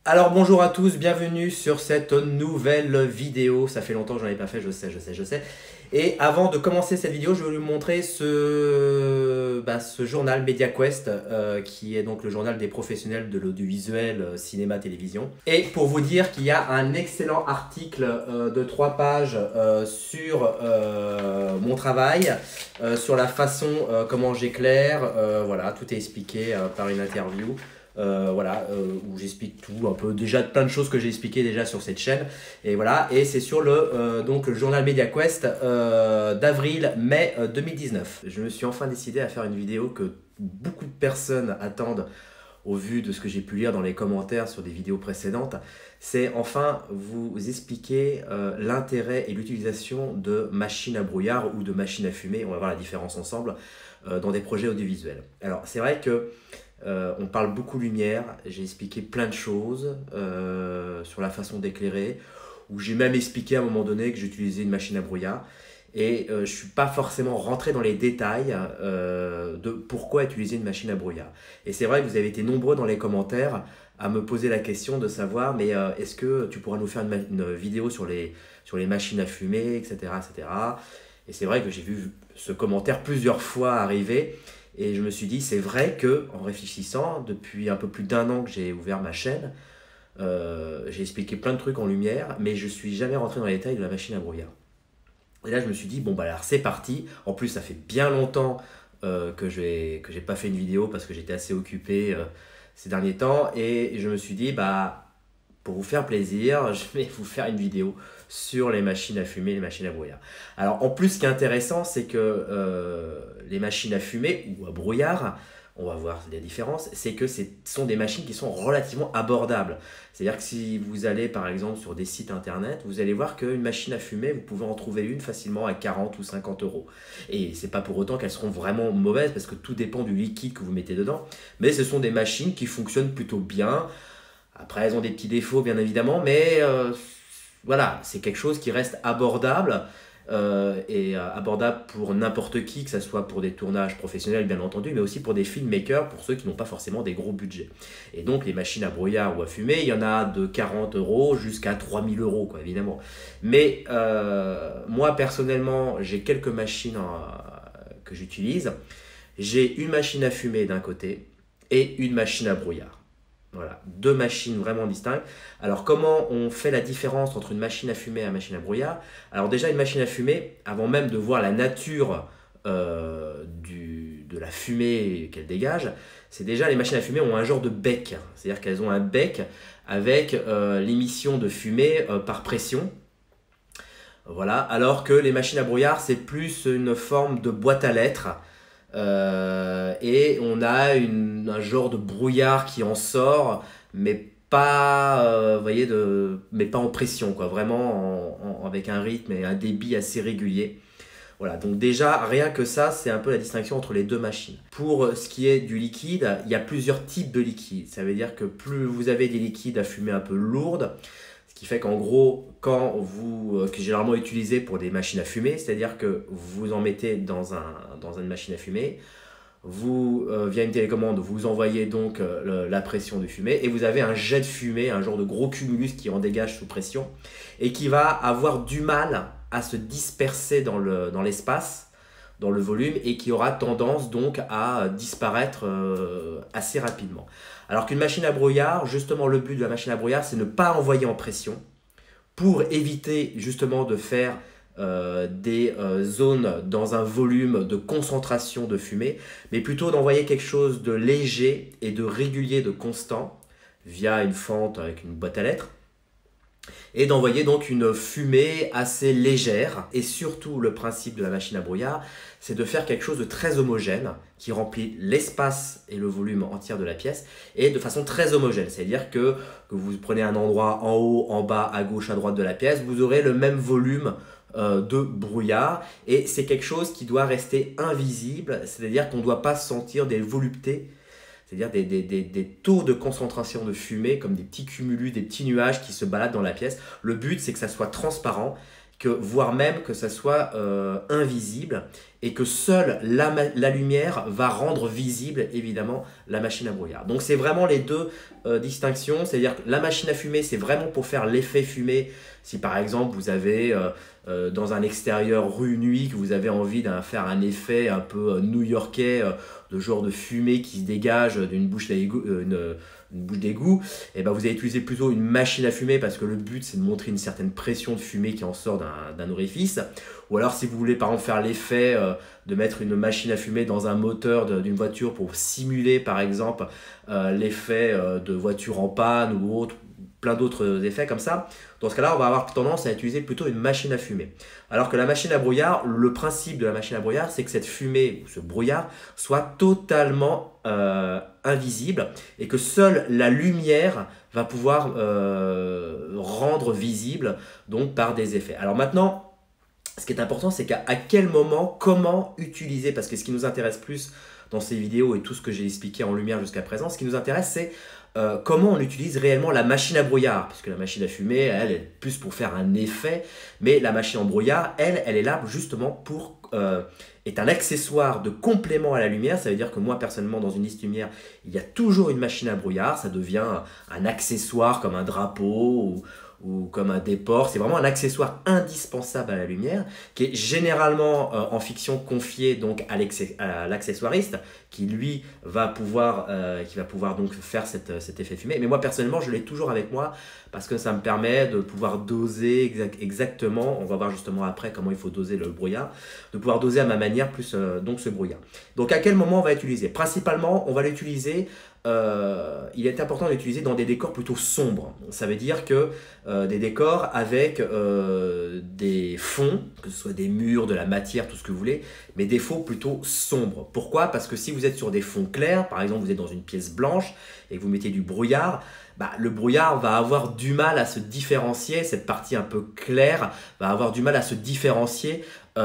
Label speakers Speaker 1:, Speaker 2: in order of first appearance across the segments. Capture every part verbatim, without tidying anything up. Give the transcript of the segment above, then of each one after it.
Speaker 1: Alors bonjour à tous, bienvenue sur cette nouvelle vidéo. Ça fait longtemps que j'en ai pas fait, je sais, je sais, je sais. Et avant de commencer cette vidéo, je vais vous montrer ce, bah, ce journal MediaQuest, euh, qui est donc le journal des professionnels de l'audiovisuel, euh, cinéma, télévision. Et pour vous dire qu'il y a un excellent article euh, de trois pages euh, sur euh, mon travail, euh, sur la façon euh, comment j'éclaire, euh, voilà, tout est expliqué euh, par une interview. Euh, voilà, euh, où j'explique tout, un peu déjà plein de choses que j'ai expliquées déjà sur cette chaîne. Et voilà, et c'est sur le, euh, donc, le journal MediaQuest euh, d'avril-mai euh, deux mille dix-neuf. Je me suis enfin décidé à faire une vidéo que beaucoup de personnes attendent au vu de ce que j'ai pu lire dans les commentaires sur des vidéos précédentes. C'est enfin vous expliquer euh, l'intérêt et l'utilisation de machines à brouillard ou de machines à fumer, on va voir la différence ensemble, euh, dans des projets audiovisuels. Alors c'est vrai que Euh, on parle beaucoup lumière, j'ai expliqué plein de choses euh, sur la façon d'éclairer, où j'ai même expliqué à un moment donné que j'utilisais une machine à brouillard. Et euh, je ne suis pas forcément rentré dans les détails euh, de pourquoi utiliser une machine à brouillard. Et c'est vrai que vous avez été nombreux dans les commentaires à me poser la question de savoir, mais euh, est-ce que tu pourras nous faire une, une vidéo sur les, sur les machines à fumer, et cetera, et cetera. Et c'est vrai que j'ai vu ce commentaire plusieurs fois arriver. Et je me suis dit, c'est vrai que en réfléchissant, depuis un peu plus d'un an que j'ai ouvert ma chaîne, euh, j'ai expliqué plein de trucs en lumière, mais je suis jamais rentré dans les détails de la machine à brouillard. Et là, je me suis dit, bon, bah alors c'est parti. En plus, ça fait bien longtemps euh, que je n'ai que j'ai pas fait une vidéo parce que j'étais assez occupé euh, ces derniers temps. Et je me suis dit, bah, pour vous faire plaisir, je vais vous faire une vidéo sur les machines à fumer, les machines à brouillard. Alors en plus, ce qui est intéressant, c'est que euh, les machines à fumer ou à brouillard, on va voir la différence, c'est que ce sont des machines qui sont relativement abordables. C'est-à-dire que si vous allez par exemple sur des sites internet, vous allez voir qu'une machine à fumer, vous pouvez en trouver une facilement à quarante ou cinquante euros. Et c'est pas pour autant qu'elles seront vraiment mauvaises, parce que tout dépend du liquide que vous mettez dedans. Mais ce sont des machines qui fonctionnent plutôt bien. Après, elles ont des petits défauts, bien évidemment, mais euh, voilà, c'est quelque chose qui reste abordable, euh, et euh, abordable pour n'importe qui, que ce soit pour des tournages professionnels, bien entendu, mais aussi pour des filmmakers, pour ceux qui n'ont pas forcément des gros budgets. Et donc, les machines à brouillard ou à fumer, il y en a de quarante euros jusqu'à trois mille euros, quoi, évidemment. Mais euh, moi, personnellement, j'ai quelques machines euh, que j'utilise. J'ai une machine à fumer d'un côté et une machine à brouillard. Voilà, deux machines vraiment distinctes. Alors, comment on fait la différence entre une machine à fumer et une machine à brouillard? Alors déjà, une machine à fumer, avant même de voir la nature euh, du, de la fumée qu'elle dégage, c'est déjà, les machines à fumer ont un genre de bec. C'est-à-dire qu'elles ont un bec avec euh, l'émission de fumée euh, par pression. Voilà, alors que les machines à brouillard, c'est plus une forme de boîte à lettres. Euh, et on a une, un genre de brouillard qui en sort, mais pas, euh, vous voyez, de, mais pas en pression, quoi, vraiment en, en, avec un rythme et un débit assez régulier. Voilà, donc déjà, rien que ça, c'est un peu la distinction entre les deux machines. Pour ce qui est du liquide, il y a plusieurs types de liquides. Ça veut dire que plus vous avez des liquides à fumée un peu lourdes, ce qui fait qu'en gros, quand vous, euh, que généralement utilisé pour des machines à fumer, c'est-à-dire que vous en mettez dans, un, dans une machine à fumer, vous, euh, via une télécommande, vous envoyez donc euh, le, la pression de fumée et vous avez un jet de fumée, un genre de gros cumulus qui en dégage sous pression et qui va avoir du mal à se disperser dans le, dans l'espace, dans le volume, et qui aura tendance donc à disparaître euh, assez rapidement. Alors qu'une machine à brouillard, justement le but de la machine à brouillard, c'est ne pas envoyer en pression pour éviter justement de faire euh, des euh, zones dans un volume de concentration de fumée, mais plutôt d'envoyer quelque chose de léger et de régulier, de constant, via une fente avec une boîte à lettres, et d'envoyer donc une fumée assez légère. Et surtout, le principe de la machine à brouillard, c'est de faire quelque chose de très homogène, qui remplit l'espace et le volume entier de la pièce, et de façon très homogène. C'est-à-dire que, que vous prenez un endroit en haut, en bas, à gauche, à droite de la pièce, vous aurez le même volume euh, de brouillard, et c'est quelque chose qui doit rester invisible, c'est-à-dire qu'on ne doit pas sentir des voluptés, c'est-à-dire des, des, des, des taux de concentration de fumée, comme des petits cumulus, des petits nuages qui se baladent dans la pièce. Le but, c'est que ça soit transparent, que, voire même que ça soit euh, invisible et que seule la, la lumière va rendre visible évidemment la machine à brouillard. Donc c'est vraiment les deux euh, distinctions, c'est-à-dire que la machine à fumer c'est vraiment pour faire l'effet fumé. Si par exemple vous avez euh, euh, dans un extérieur rue nuit que vous avez envie de faire un effet un peu euh, new-yorkais, euh, de genre de fumée qui se dégage d'une bouche d'égout, euh, une, une bouche d'égout, et ben vous allez utiliser plutôt une machine à fumer parce que le but c'est de montrer une certaine pression de fumée qui en sort d'un orifice. Ou alors si vous voulez par exemple faire l'effet euh, de mettre une machine à fumer dans un moteur d'une voiture pour simuler par exemple euh, l'effet euh, de voiture en panne ou autre, plein d'autres effets comme ça. Dans ce cas-là, on va avoir tendance à utiliser plutôt une machine à fumer. Alors que la machine à brouillard, le principe de la machine à brouillard, c'est que cette fumée ou ce brouillard soit totalement euh, invisible et que seule la lumière va pouvoir euh, rendre visible donc par des effets. Alors maintenant, ce qui est important, c'est qu'à quel moment, comment utiliser, parce que ce qui nous intéresse plus dans ces vidéos et tout ce que j'ai expliqué en lumière jusqu'à présent, ce qui nous intéresse, c'est Euh, comment on utilise réellement la machine à brouillard, puisque la machine à fumer, elle est plus pour faire un effet, mais la machine en brouillard, elle, elle est là justement pour, euh, est un accessoire de complément à la lumière. Ça veut dire que moi, personnellement, dans une liste lumière, il y a toujours une machine à brouillard, ça devient un accessoire comme un drapeau ou, ou comme un déport. C'est vraiment un accessoire indispensable à la lumière, qui est généralement euh, en fiction confié donc à l'accessoiriste, qui lui va pouvoir, euh, qui va pouvoir donc faire cette, cet effet fumé. Mais moi personnellement, je l'ai toujours avec moi parce que ça me permet de pouvoir doser exact, exactement, on va voir justement après comment il faut doser le brouillard, de pouvoir doser à ma manière plus euh, donc ce brouillard. Donc à quel moment on va l'utiliser? Principalement, on va l'utiliser, euh, il est important d'utiliser dans des décors plutôt sombres. Ça veut dire que euh, des décors avec euh, des fonds, que ce soit des murs, de la matière, tout ce que vous voulez, mais des fonds plutôt sombres. Pourquoi? Parce que si vous êtes sur des fonds clairs, par exemple vous êtes dans une pièce blanche et que vous mettez du brouillard, bah, le brouillard va avoir du mal à se différencier, cette partie un peu claire va avoir du mal à se différencier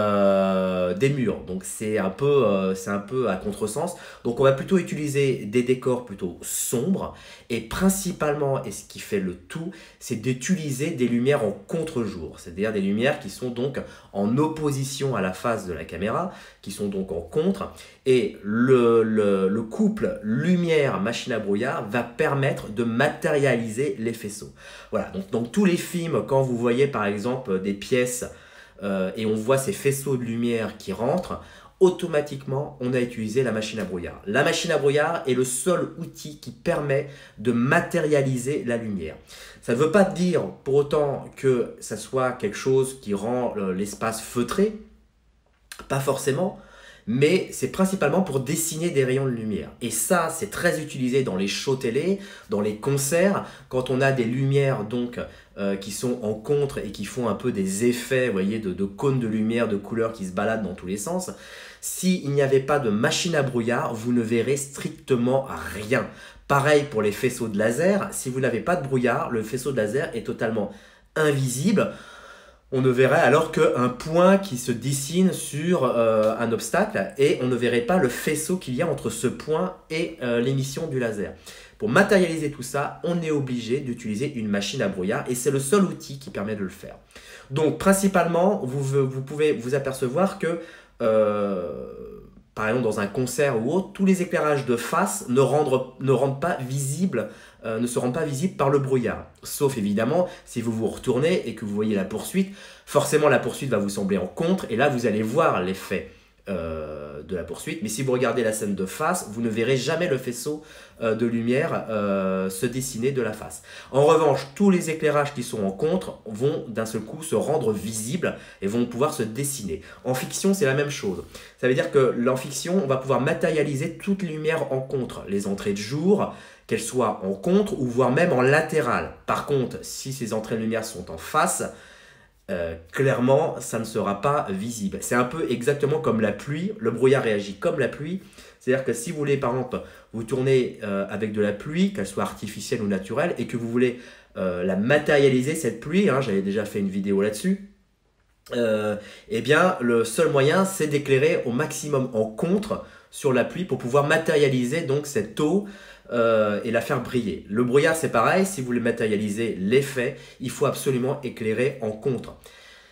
Speaker 1: euh, des murs. Donc c'est un peu, euh, c'est un peu à contresens. Donc on va plutôt utiliser des décors plutôt sombres et principalement, et ce qui fait le tout, c'est d'utiliser des lumières en contre-jour, c'est-à-dire des lumières qui sont donc en opposition à la face de la caméra, qui sont donc en contre, et le, le, le couple lumière-machine à brouillard va permettre de matérialiser les faisceaux. Voilà, donc dans tous les films, quand vous voyez par exemple des pièces euh, et on voit ces faisceaux de lumière qui rentrent, automatiquement, on a utilisé la machine à brouillard. La machine à brouillard est le seul outil qui permet de matérialiser la lumière. Ça ne veut pas dire pour autant que ça soit quelque chose qui rend l'espace feutré, pas forcément, mais c'est principalement pour dessiner des rayons de lumière. Et ça, c'est très utilisé dans les shows télé, dans les concerts, quand on a des lumières donc euh, qui sont en contre et qui font un peu des effets, vous voyez, de, de cônes de lumière, de couleurs qui se baladent dans tous les sens. S'il n'y avait pas de machine à brouillard, vous ne verrez strictement rien. Pareil pour les faisceaux de laser, si vous n'avez pas de brouillard, le faisceau de laser est totalement invisible. On ne verrait alors qu'un point qui se dessine sur euh, un obstacle et on ne verrait pas le faisceau qu'il y a entre ce point et euh, l'émission du laser. Pour matérialiser tout ça, on est obligé d'utiliser une machine à brouillard et c'est le seul outil qui permet de le faire. Donc principalement, vous, vous pouvez vous apercevoir que euh, par exemple dans un concert ou autre, tous les éclairages de face ne rendent, ne rendent pas visibles Euh, ne se rendent pas visibles par le brouillard. Sauf évidemment, si vous vous retournez et que vous voyez la poursuite, forcément la poursuite va vous sembler en contre et là vous allez voir l'effet euh, de la poursuite. Mais si vous regardez la scène de face, vous ne verrez jamais le faisceau euh, de lumière euh, se dessiner de la face. En revanche, tous les éclairages qui sont en contre vont d'un seul coup se rendre visibles et vont pouvoir se dessiner. En fiction, c'est la même chose. Ça veut dire que en fiction, on va pouvoir matérialiser toute lumière en contre. Les entrées de jour, qu'elles soient en contre ou voire même en latéral. Par contre, si ces entrées de lumière sont en face, euh, clairement, ça ne sera pas visible. C'est un peu exactement comme la pluie. Le brouillard réagit comme la pluie. C'est-à-dire que si vous voulez, par exemple, vous tournez euh, avec de la pluie, qu'elle soit artificielle ou naturelle, et que vous voulez euh, la matérialiser, cette pluie, hein, j'avais déjà fait une vidéo là-dessus, euh, eh bien, le seul moyen, c'est d'éclairer au maximum en contre sur la pluie pour pouvoir matérialiser donc cette eau Euh, et la faire briller. Le brouillard c'est pareil, si vous voulez matérialiser l'effet, il faut absolument éclairer en contre.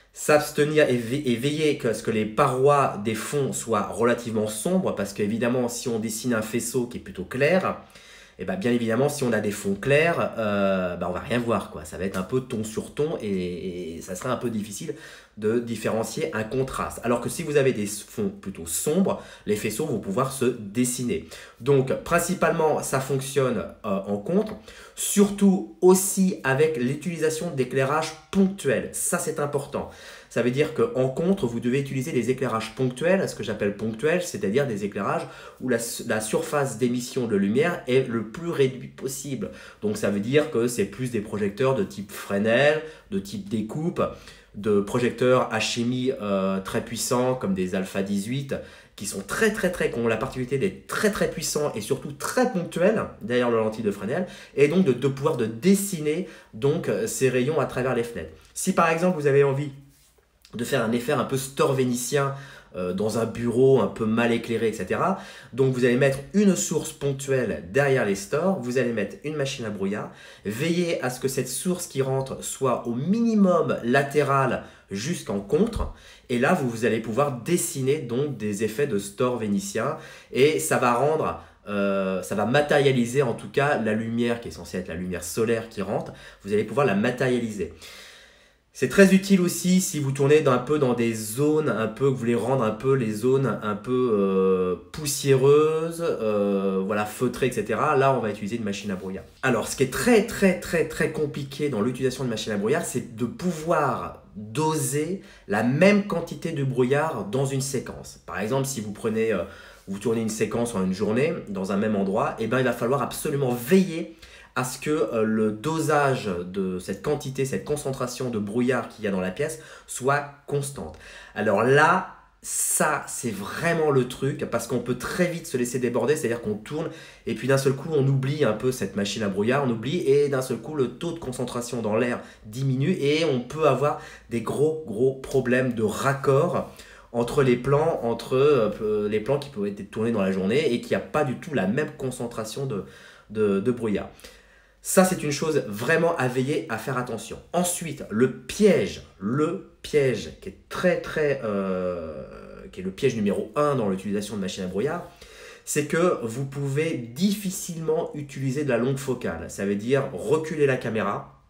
Speaker 1: S'abstenir et, ve et veiller à ce que les parois des fonds soient relativement sombres, parce qu'évidemment, si on dessine un faisceau qui est plutôt clair, et ben bien évidemment, si on a des fonds clairs, euh, ben on va rien voir, quoi. Ça va être un peu ton sur ton et, et ça sera un peu difficile de différencier un contraste. Alors que si vous avez des fonds plutôt sombres, les faisceaux vont pouvoir se dessiner. Donc, principalement, ça fonctionne euh, en contre, surtout aussi avec l'utilisation d'éclairage ponctuel. Ça, c'est important. Ça veut dire qu'en contre, vous devez utiliser des éclairages ponctuels, ce que j'appelle ponctuels, c'est-à-dire des éclairages où la, la surface d'émission de lumière est le plus réduite possible. Donc ça veut dire que c'est plus des projecteurs de type Fresnel, de type découpe, de projecteurs H M I euh, très puissants comme des Alpha dix-huit, qui sont très très très, qui ont la particularité d'être très très puissants et surtout très ponctuels derrière le lentille de Fresnel, et donc de, de pouvoir de dessiner donc ces rayons à travers les fenêtres. Si par exemple vous avez envie de faire un effet un peu store vénitien euh, dans un bureau un peu mal éclairé, et cetera. Donc vous allez mettre une source ponctuelle derrière les stores, vous allez mettre une machine à brouillard, veillez à ce que cette source qui rentre soit au minimum latérale jusqu'en contre, et là vous, vous allez pouvoir dessiner donc des effets de store vénitien, et ça va rendre Euh, ça va matérialiser en tout cas la lumière qui est censée être la lumière solaire qui rentre, vous allez pouvoir la matérialiser. C'est très utile aussi si vous tournez un peu dans des zones un peu, vous voulez rendre un peu les zones un peu euh, poussiéreuses, euh, voilà, feutrées, et cetera. Là, on va utiliser une machine à brouillard. Alors, ce qui est très, très, très, très compliqué dans l'utilisation de machine à brouillard, c'est de pouvoir doser la même quantité de brouillard dans une séquence. Par exemple, si vous prenez, euh, vous tournez une séquence en une journée dans un même endroit, eh ben, il va falloir absolument veiller à ce que euh, le dosage de cette quantité, cette concentration de brouillard qu'il y a dans la pièce soit constante. Alors là, ça c'est vraiment le truc, parce qu'on peut très vite se laisser déborder, c'est-à-dire qu'on tourne et puis d'un seul coup on oublie un peu cette machine à brouillard, on oublie et d'un seul coup le taux de concentration dans l'air diminue et on peut avoir des gros gros problèmes de raccord entre les plans, entre euh, les plans qui peuvent être tournés dans la journée et qui n'a pas du tout la même concentration de, de, de brouillard. Ça, c'est une chose vraiment à veiller, à faire attention. Ensuite, le piège, le piège qui est très très, euh, qui est le piège numéro un dans l'utilisation de machines à brouillard, c'est que vous pouvez difficilement utiliser de la longue focale. Ça veut dire reculer la caméra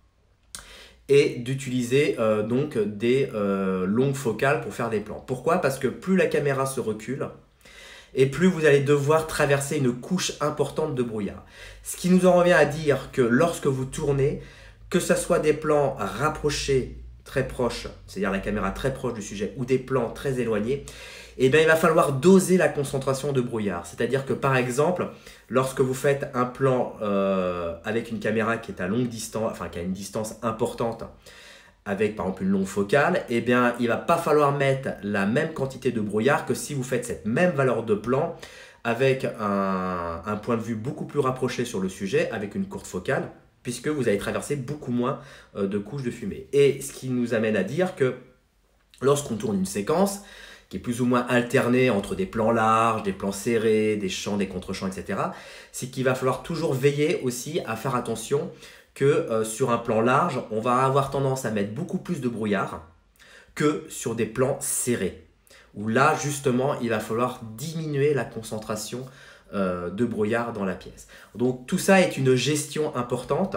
Speaker 1: et d'utiliser euh, donc des euh, longues focales pour faire des plans. Pourquoi? Parce que plus la caméra se recule, et plus vous allez devoir traverser une couche importante de brouillard. Ce qui nous en revient à dire que lorsque vous tournez, que ce soit des plans rapprochés, très proches, c'est-à-dire la caméra très proche du sujet, ou des plans très éloignés, eh bien, il va falloir doser la concentration de brouillard. C'est-à-dire que par exemple, lorsque vous faites un plan euh, avec une caméra qui est à longue distance, enfin qui a une distance importante, avec par exemple une longue focale, eh bien, il ne va pas falloir mettre la même quantité de brouillard que si vous faites cette même valeur de plan avec un, un point de vue beaucoup plus rapproché sur le sujet, avec une courte focale, puisque vous allez traverser beaucoup moins euh, de couches de fumée. Et ce qui nous amène à dire que lorsqu'on tourne une séquence, qui est plus ou moins alternée entre des plans larges, des plans serrés, des champs, des contre-champs, et cetera, c'est qu'il va falloir toujours veiller aussi à faire attention que euh, sur un plan large, on va avoir tendance à mettre beaucoup plus de brouillard que sur des plans serrés, où là, justement, il va falloir diminuer la concentration euh, de brouillard dans la pièce. Donc, tout ça est une gestion importante.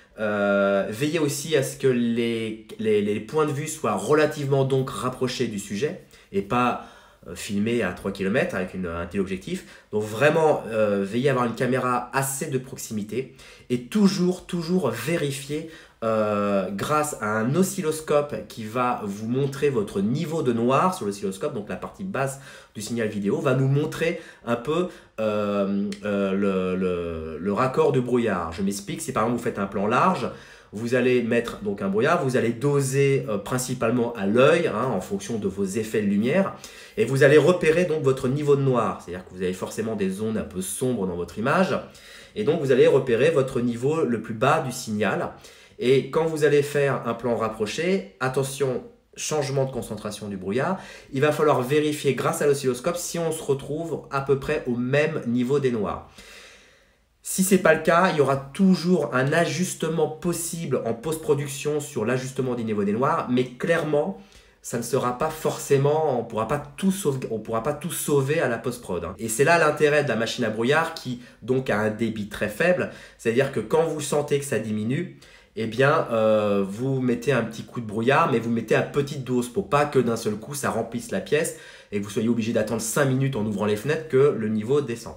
Speaker 1: Euh, veillez aussi à ce que les, les, les points de vue soient relativement donc rapprochés du sujet et pas euh, filmés à trois kilomètres avec une, un téléobjectif. Donc vraiment, euh, veillez à avoir une caméra assez de proximité et toujours, toujours vérifier euh, grâce à un oscilloscope qui va vous montrer votre niveau de noir sur l'oscilloscope, donc la partie basse du signal vidéo, va nous montrer un peu euh, euh, le, le, le raccord de brouillard. Je m'explique, si par exemple vous faites un plan large, vous allez mettre donc un brouillard, vous allez doser euh, principalement à l'œil hein, en fonction de vos effets de lumière et vous allez repérer donc votre niveau de noir, c'est-à-dire que vous avez forcément des zones un peu sombres dans votre image et donc vous allez repérer votre niveau le plus bas du signal. Et quand vous allez faire un plan rapproché, attention, changement de concentration du brouillard, il va falloir vérifier grâce à l'oscilloscope si on se retrouve à peu près au même niveau des noirs. Si ce n'est pas le cas, il y aura toujours un ajustement possible en post-production sur l'ajustement du niveau des noirs, mais clairement, ça ne sera pas forcément, on pourra pas tout sauver, on pourra pas tout sauver à la post-prod. Hein. Et c'est là l'intérêt de la machine à brouillard qui donc a un débit très faible. C'est-à-dire que quand vous sentez que ça diminue, eh bien euh, vous mettez un petit coup de brouillard, mais vous mettez à petite dose pour pas que d'un seul coup ça remplisse la pièce et que vous soyez obligé d'attendre cinq minutes en ouvrant les fenêtres que le niveau descend.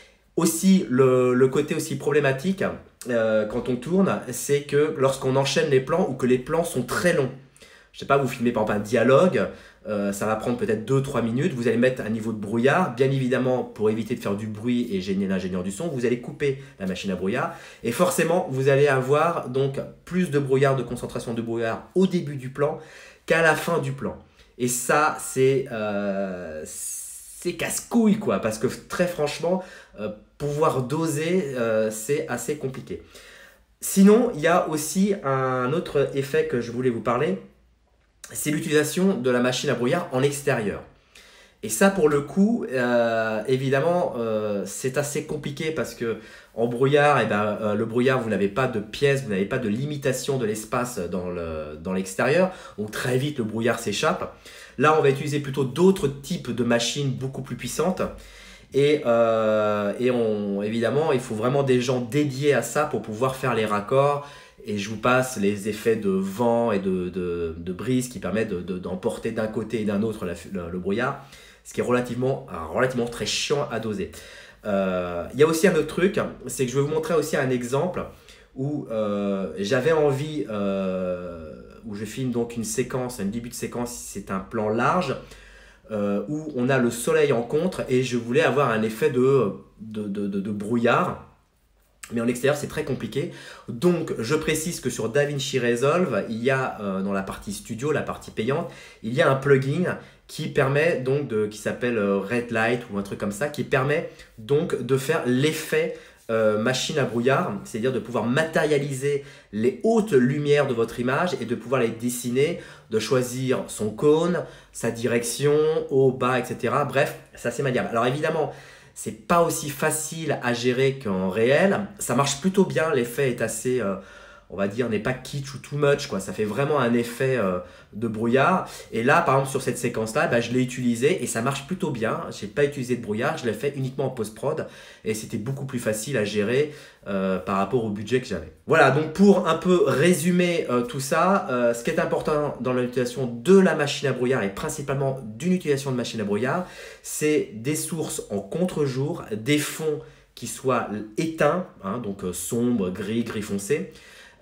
Speaker 1: Aussi, le, le côté aussi problématique euh, quand on tourne, c'est que lorsqu'on enchaîne les plans ou que les plans sont très longs. Je sais pas, vous filmez par exemple un dialogue, euh, ça va prendre peut-être deux trois minutes, vous allez mettre un niveau de brouillard. Bien évidemment, pour éviter de faire du bruit et gêner l'ingénieur du son, vous allez couper la machine à brouillard. Et forcément, vous allez avoir donc plus de brouillard, de concentration de brouillard au début du plan qu'à la fin du plan. Et ça, c'est euh, c'est casse-couille, quoi, parce que très franchement, euh, pouvoir doser, euh, c'est assez compliqué. Sinon, il y a aussi un autre effet que je voulais vous parler, c'est l'utilisation de la machine à brouillard en extérieur. Et ça, pour le coup, euh, évidemment, euh, c'est assez compliqué parce que en brouillard, eh ben, euh, le brouillard, vous n'avez pas de pièces, vous n'avez pas de limitation de l'espace dans le, dans l'extérieur. Donc très vite, le brouillard s'échappe. Là, on va utiliser plutôt d'autres types de machines beaucoup plus puissantes. Et, euh, et on, évidemment, il faut vraiment des gens dédiés à ça pour pouvoir faire les raccords. Et je vous passe les effets de vent et de, de, de brise qui permettent de, de, d'emporter d'un côté et d'un autre la, le, le brouillard, ce qui est relativement, relativement très chiant à doser. Euh, il y a aussi un autre truc, c'est que je vais vous montrer aussi un exemple où euh, j'avais envie, euh, où je filme donc une séquence, un début de séquence, c'est un plan large, euh, où on a le soleil en contre et je voulais avoir un effet de, de, de, de, de brouillard. Mais en extérieur, c'est très compliqué. Donc, je précise que sur DaVinci Resolve, il y a euh, dans la partie studio, la partie payante, il y a un plugin qui permet donc de, qui s'appelle euh, Red Light ou un truc comme ça, qui permet donc de faire l'effet euh, machine à brouillard, c'est-à-dire de pouvoir matérialiser les hautes lumières de votre image et de pouvoir les dessiner, de choisir son cône, sa direction, haut, bas, et cetera. Bref, c'est assez maniable. Alors évidemment, c'est pas aussi facile à gérer qu'en réel. Ça marche plutôt bien, l'effet est assez, euh, on va dire, n'est pas kitsch ou too much, quoi. Ça fait vraiment un effet euh, de brouillard. Et là, par exemple, sur cette séquence-là, bah, je l'ai utilisé et ça marche plutôt bien. Je n'ai pas utilisé de brouillard, je l'ai fait uniquement en post-prod et c'était beaucoup plus facile à gérer euh, par rapport au budget que j'avais. Voilà, donc pour un peu résumer euh, tout ça, euh, ce qui est important dans l'utilisation de la machine à brouillard et principalement d'une utilisation de machine à brouillard, c'est des sources en contre-jour, des fonds qui soient éteints, hein, donc euh, sombre, gris, gris foncé,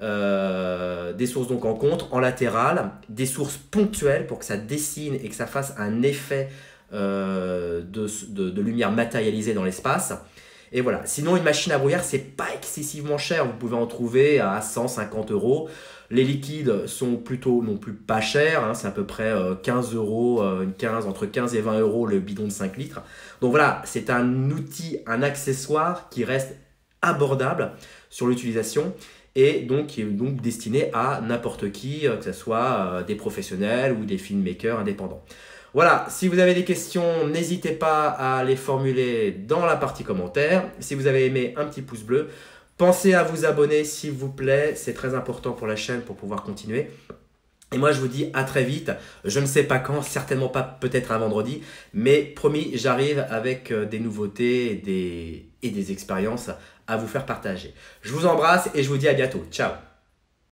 Speaker 1: Euh, des sources donc en contre, en latéral, des sources ponctuelles pour que ça dessine et que ça fasse un effet euh, de, de, de lumière matérialisée dans l'espace. Et voilà. Sinon, une machine à brouillard, c'est pas excessivement cher. Vous pouvez en trouver à cent cinquante euros. Les liquides sont plutôt non plus pas chers. Hein, c'est à peu près quinze euros, quinze, entre quinze et vingt euros le bidon de cinq litres. Donc voilà, c'est un outil, un accessoire qui reste abordable sur l'utilisation et donc qui est donc destiné à n'importe qui, que ce soit des professionnels ou des filmmakers indépendants. Voilà, si vous avez des questions, n'hésitez pas à les formuler dans la partie commentaires. Si vous avez aimé, un petit pouce bleu. Pensez à vous abonner s'il vous plaît, c'est très important pour la chaîne pour pouvoir continuer. Et moi, je vous dis à très vite. Je ne sais pas quand, certainement pas peut-être un vendredi, mais promis, j'arrive avec des nouveautés et des, et des expériences à vous faire partager. Je vous embrasse et je vous dis à bientôt. Ciao!